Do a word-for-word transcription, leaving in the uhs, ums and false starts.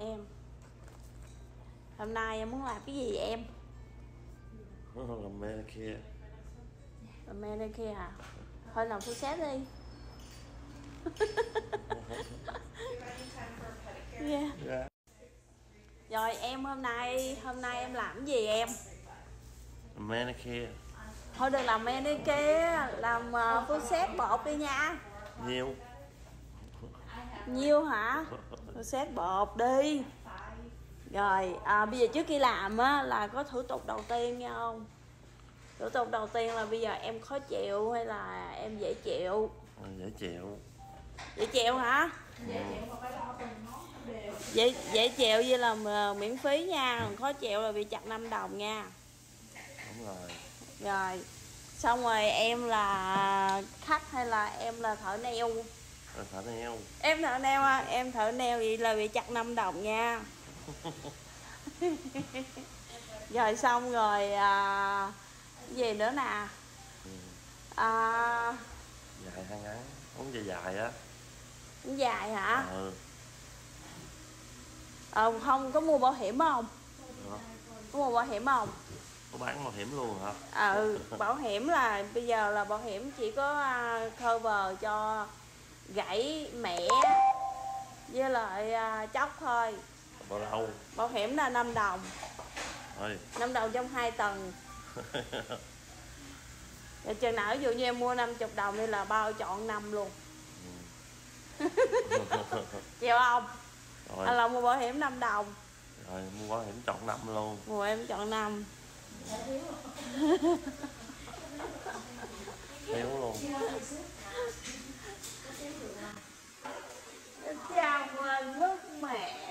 Em hôm nay em muốn làm cái gì vậy em? Làm manicure. Làm manicure hả? Thôi làm full set đi. Yeah. Yeah. Rồi em hôm nay hôm nay em làm cái gì em? Làm manicure. Thôi đừng làm manicure, làm uh, full set bột đi nha. Nhiêu? Nhiêu hả? Full set bột đi. Rồi à, bây giờ trước khi làm á là có thủ tục đầu tiên nha không? Thủ tục đầu tiên là bây giờ em khó chịu hay là em dễ chịu? À, dễ chịu. Dễ chịu hả? Dễ Dễ, dễ chịu với là miễn phí nha, còn khó chịu là bị chặt năm đồng nha. Đúng rồi. Rồi xong rồi em là khách hay là em là thợ nail? Rồi thợ nail. Em thợ nail à? Em thợ nail vậy là bị chặt năm đồng nha. Rồi xong rồi à, gì nữa nè? Ừ. À, Dài hay ngắn? Muốn dài dài á. dài hả? Ừ. Ờ, không có mua bảo hiểm không? Đó. Có mua bảo hiểm không? Có bán bảo hiểm luôn hả? Ừ, bảo hiểm là bây giờ là bảo hiểm chỉ có uh, cover cho gãy mẻ với lại uh, chóc thôi. Bao lâu? Bảo hiểm là năm đồng. Thôi. năm đồng trong hai tầng. Rồi chừng nào ví dụ như em mua năm mươi đồng đi là bao chọn năm luôn. Ừ. Chịu không? Rồi. Anh là mua bảo hiểm năm đồng. Rồi mua bảo hiểm chọn năm luôn. Mua em chọn năm. Thiếu luôn. Chào mừng nước mẹ.